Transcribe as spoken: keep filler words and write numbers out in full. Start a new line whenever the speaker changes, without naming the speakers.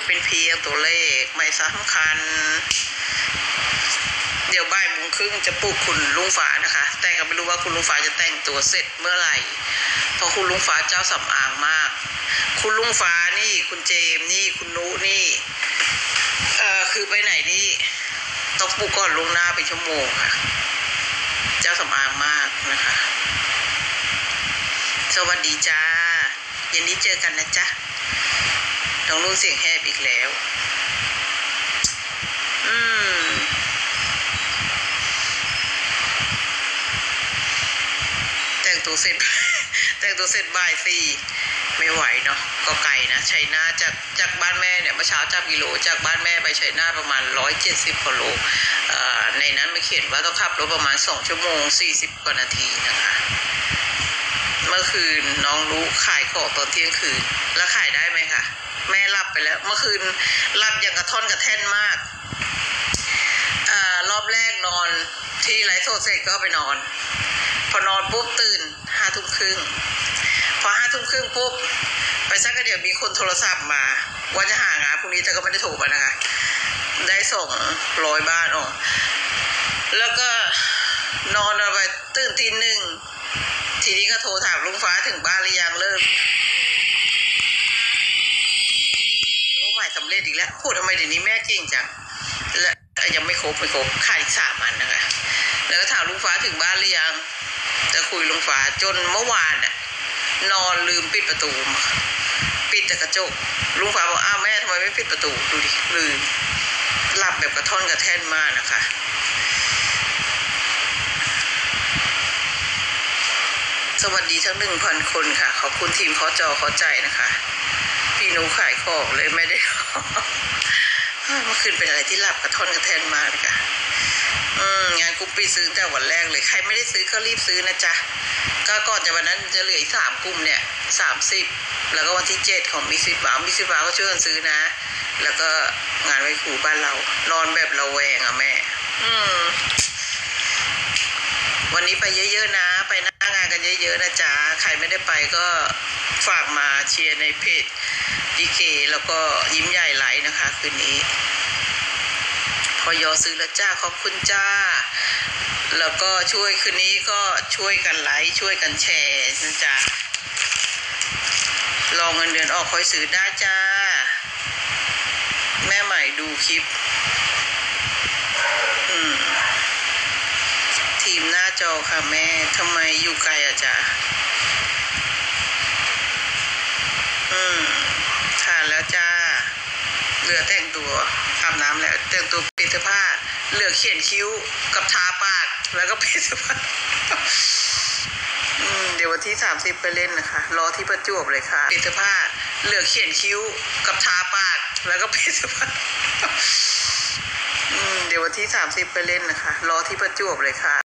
เป็นเพียงตัวเลขไม่สำคัญเดี๋ยวบ่ายโมงครึ่งจะปลุกคุณลุงฟ้านะคะแต่ก็ไม่รู้ว่าคุณลุงฟ้าจะแต่งตัวเสร็จเมื่อไหร่เพราะคุณลุงฟ้าเจ้าสำอางมากคุณลุงฟ้านี่คุณเจมนี่คุณนุนี่เอ่อคือไปไหนนี่ต้องปลุกก่อนลุงหน้าเป็นชั่วโมงค่ะเจ้าสำอางมากนะคะสวัสดีจ้าเย็นนี้เจอกันนะจ๊ะน้องนุ่นเสียงแหบอีกแล้วอืมแต่งตัวเสร็จ แต่งตัวเสร็จบ่ายสี่ไม่ไหวเนาะก็ไกลนะชัยนาทจากจากบ้านแม่เนี่ยเมื่อเช้าจับกิโลจากบ้านแม่ไปชัยนาทประมาณร้อยเจ็ดสิบกิโลในนั้นไม่เขียนว่าต้องขับรถประมาณสองชั่วโมงสี่สิบกว่านาทีนะคะเมื่อคืนน้องรู้ขายของตอนเที่ยงคืนแล้วขายได้ไหมคะแม่หลับไปแล้วเมื่อคืนหลับอย่างกระท่อนกระแท่นมากอ่ารอบแรกนอนที่ไลฟ์สดเสร็จก็ไปนอนพอนอนปุ๊บตื่นห้าทุ่มครึ่งพอห้าทุ่มครึ่งปุ๊บไปสักก็เดี๋ยวมีคนโทรศัพท์มาว่าจะหางานพรุ่งนี้แต่ก็ไม่ได้โทรมานะคะได้ส่งร้อยบ้านออกแล้วก็นอนไปตื่นตีหนึ่งทีนี้ก็โทรถามลุงฟ้าถึงบ้านหรือยังเริ่มรู้ใหม่สำเร็จอีกแล้วพูดทำไมเดี๋ยวนี้แม่เก่งจังและยังไม่ครบไม่ครบขาดอีกสามอันนะคะแล้วก็ถามลุงฟ้าถึงบ้านหรือยังจะคุยลุงฟ้าจนเมื่อวานน่ะนอนลืมปิดประตูปิดแต่กระจกลุงฟ้าบอกอ้าวแม่ทำไมไม่ปิดประตูดูดิลืมหลับแบบกระท่อนกระแท่นมากนะคะสวัสดีทั้งหนึ่งพันคนค่ะขอบคุณทีมขอจอขอใจนะคะพี่หนูขายของเลยไม่ได้เมื่อคืนเป็นอะไรที่หลับกระท่อนกระแท่นมากเลยค่ะอืมงานกลุ่มปีซื้อแต่วันแรกเลยใครไม่ได้ซื้อก็รีบซื้อนะจ๊ะก็ก่อนจะวันนั้นจะเหลืออีกสามกลุ่มเนี่ยสามสิบแล้วก็วันที่เจ็ดของมิสซิบามิสซิบาก็ช่วยกันซื้อนะแล้วก็งานไว้ครูบ้านเรานอนแบบระแวงอ่ะแม่อืมวันนี้ไปเยอะๆนะไปหน้างานกันเยอะๆนะจ๊ะใครไม่ได้ไปก็ฝากมาเชียร์ในเพจดีเคแล้วก็ยิ้มใหญ่ไหลนะคะคืนนี้พอยอซื้อแล้วจ้าขอบคุณจ้าแล้วก็ช่วยคืนนี้ก็ช่วยกันไลค์ช่วยกันแชร์นะจ๊ะรอเงินเดือนออกค่อยซื้อได้จ้าแม่ใหม่ดูคลิปอืมทีมหน้าจอค่ะแม่ทำไมอยู่ไกลอะจ๊ะอืมทานแล้วจ้าเหลือแต่งตัวอาบน้ำแล้วแต่งตัวเปลี่ยนเสื้อผ้าเหลือเขียนคิ้วกับทาปากแล้วก็เปลี่ยนเสื้อผ้าอืมเดี๋ยววันที่สามสิบไปเล่นนะคะรอที่ประจวบเลยค่ะเปลี่ยนเสื้อผ้าเหลือเขียนคิ้วกับทาปากแล้วก็เปลี่ยนเสื้อผ้าอืมเดี๋ยววันที่สามสิบไปเล่นนะคะรอที่ประจวบเลยค่ะ